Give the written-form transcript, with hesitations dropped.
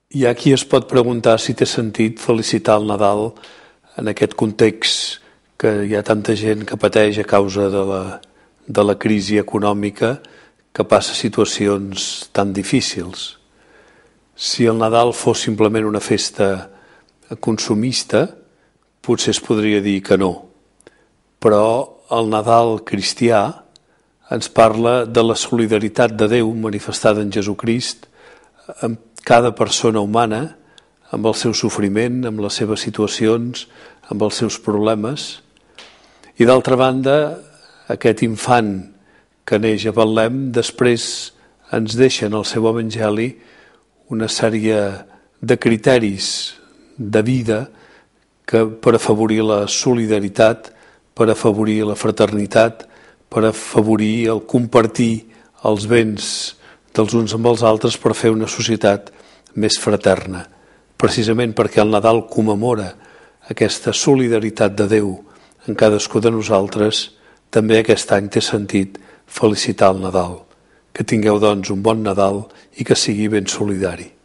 Hi ha qui es pot preguntar si té sentit felicitar el Nadal en aquest context que hi ha tanta gent que pateix a causa de la crisi econòmica, que passa situacions tan difícils. Si el Nadal fos simplement una festa consumista, potser es podria dir que no. Però el Nadal cristià ens parla de la solidaritat de Déu manifestada en Jesucrist amb cada persona humana, amb el seu sofriment, amb les seves situacions, amb els seus problemes. I d'altra banda, aquest infant que neix a Betlem després ens deixa en el seu evangeli una sèrie de criteris de vida que per afavorir la solidaritat, per afavorir la fraternitat, per afavorir el compartir els béns dels uns amb els altres, per fer una societat més fraterna. Precisament perquè el Nadal commemora aquesta solidaritat de Déu en cadascú de nosaltres, també aquest any té sentit felicitar el Nadal. Que tingueu, doncs, un bon Nadal i que sigui ben solidari.